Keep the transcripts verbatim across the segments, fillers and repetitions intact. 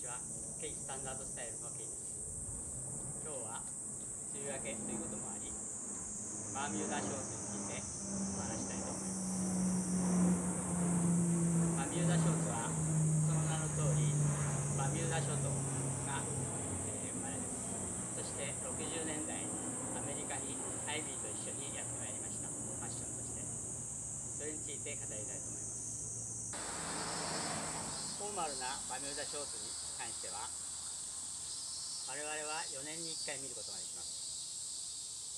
ちは。ケイスタンダードスタイルのケイです。今日は梅雨明けということもあり、バーミューダショーツについてお話したいと思います。バーミューダショーツはその名の通り、バーミューダ諸島が、えー、生まれです。そしてろくじゅうねんだい、アメリカにアイビーと一緒にやってまいりました。ファッションとして。それについて語りたいと思います。フォーマルなバーミューダショーツに関しては、我々はよねんにいっかい見ることができます。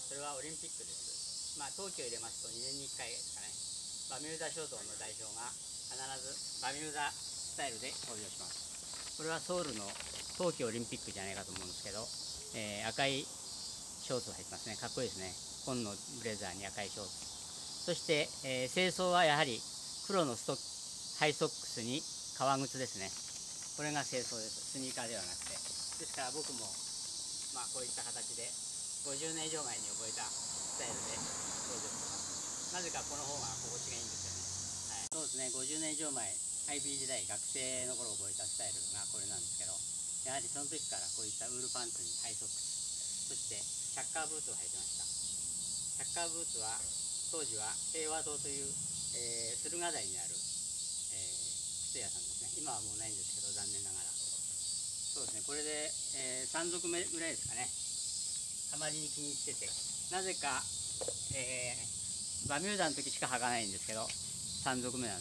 それはオリンピックです。まあ、冬季を入れますとにねんにいっかいですかね。バーミューダ諸島の代表が必ずバーミューダスタイルで登場します。これはソウルの冬季オリンピックじゃないかと思うんですけど、えー、赤いショーツを履いてますね。かっこいいですね。紺のブレザーに赤いショーツ。そして、えー、清掃はやはり黒のストックハイソックスに革靴ですね。これが清掃です。スニーカーではなくて。ですから僕も、まあ、こういった形でごじゅうねん以上前に覚えたスタイルで登場してます。なぜかこの方が心地がいいんですよね。はい、そうですね。ごじゅうねん以上前、アイビー 時代、学生の頃覚えたスタイルがこれなんですけど、やはりその時からこういったウールパンツにハイソックス、そしてシャッカーブーツを履いてました。シャッカーブーツは当時は平和堂という、えー、駿河台にある、えー、靴屋さんですね。今はもうないんですけど、残念ながら。そうですね、これで、えー、さん足目ぐらいですかね。あまりに気に入ってて、なぜか、えー、バミューダの時しか履かないんですけど、さん足目なん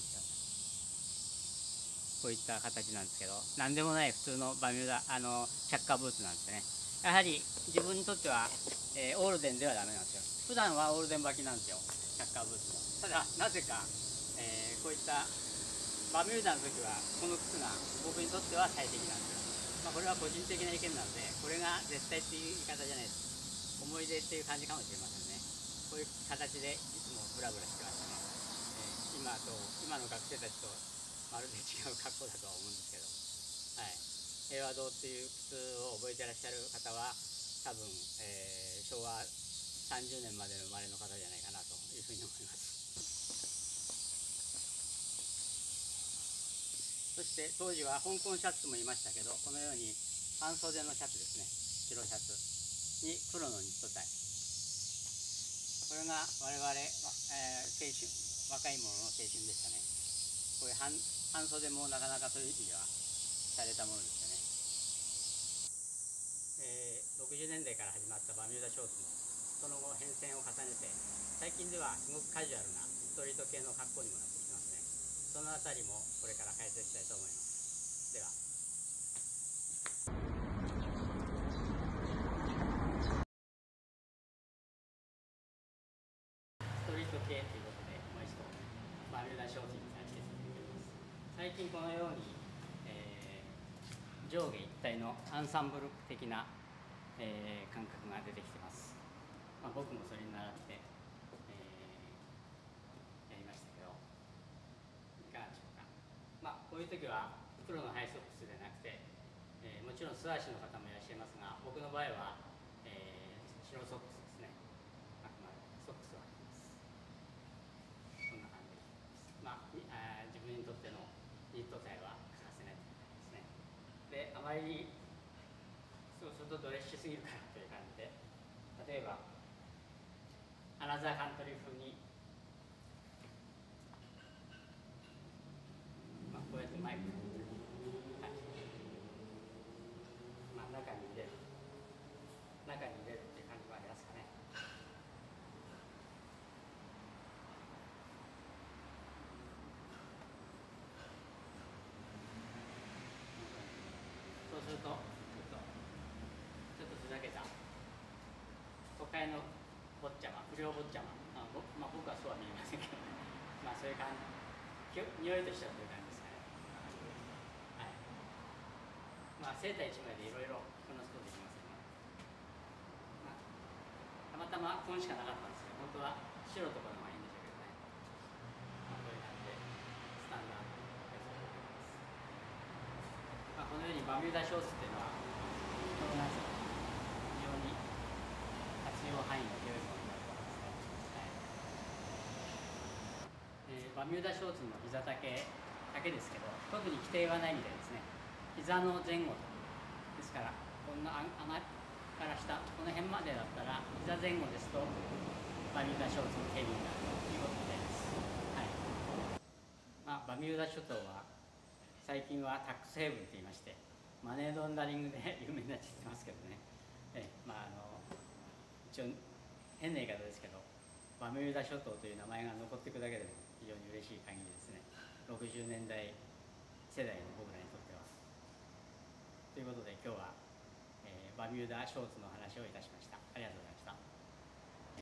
ですよ。こういった形なんですけど、何でもない普通のバミューダ、あのシャッカーブーツなんですね。やはり自分にとっては、えー、オールデンではダメなんですよ。普段はオールデン履きなんですよ、シャッカーブーツも。ただ、なぜか、えー、こういったバミューダの時はこの靴が僕にとっては最適なんですよ。まあ、これは個人的な意見なので、これが絶対っていう言い方じゃないです。思い出っていう感じかもしれませんね。こういう形でいつもブラブラしてましたね。えー、今と今の学生たちとまるで違う格好だとは思うんですけど、はい、平和堂っていう靴を覚えてらっしゃる方は多分、えー、昭和さんじゅうねんまでの生まれの方じゃないかなというふうに思います。そして当時は香港シャツもいましたけど、このように半袖のシャツですね、白シャツに黒のニットタイ、これが我々、えー、青春若い者の青春でしたね。こういう 半, 半袖もなかなかそういう意味では洒落たものですよね。えー、ろくじゅうねんだいから始まったバミューダショーツもその後変遷を重ねて、最近ではすごくカジュアルなストリート系の格好にもなってきてますね。そのあたりもこれから解説したいと思います。では。ストリート系ということで、もう一度バミューダショーツに関して説明します。最近このように、えー、上下一体のアンサンブル的な、えー、感覚が出てきてます。まあ、僕もそれに倣って、えー、やりましたけど、いかがでしょうか。まあ、こういう時は黒のハイソックスでなくて、えー、もちろん素足の方もいらっしゃいますが、僕の場合は、えー、白ソックスですね。あくまでソックスを履きます。こんな感じです。まあ、自分にとってのニットタイは欠かせないということですね。で、あまりそうするとドレッシュすぎるかなという感じで、例えばアナザーカントリー風に、まあ、こうやってマイクを、はい、まあ、中に入れる中に入れるっていう感じもありますかね。そうするとちょっとちょっとふざけた都会の坊ちゃま、不良坊ちゃま、あ、まあ、僕はそうは見えませんけどね。まあそういう感じ、匂いとしてはそういう感じですかね。はい。まあセーター一枚でいろいろこんなことできますよね。まあ、たまたまこんしかなかったんですけど、本当は白とかの方がいいんでしょうけどね。まあ、こういう感じでスタンダードでそういうことです。まあ、このようにバミューダショーツっていうのは非常に活用範囲が広いものになると思いますね。はい。えー、バミューダショーツの膝丈だけですけど、特に規定はないみたいですね。 膝の前後ですから、こんな穴から下、この辺までだったら、膝前後ですと、バミューダショーツの警備になるということみたいです。はい。まあ、バミューダ諸島は、最近はタックスヘイブンと言いまして、マネーロンダリングで有名になっちゃってますけどね。えまあ、あの一応、変な言い方ですけど、バミューダ諸島という名前が残っていくだけでも非常に嬉しい限りですね。ろくじゅうねんだい世代の僕らにとっては。ということで今日は、えー、バミューダショーツの話をいたしました。ありがとうございました。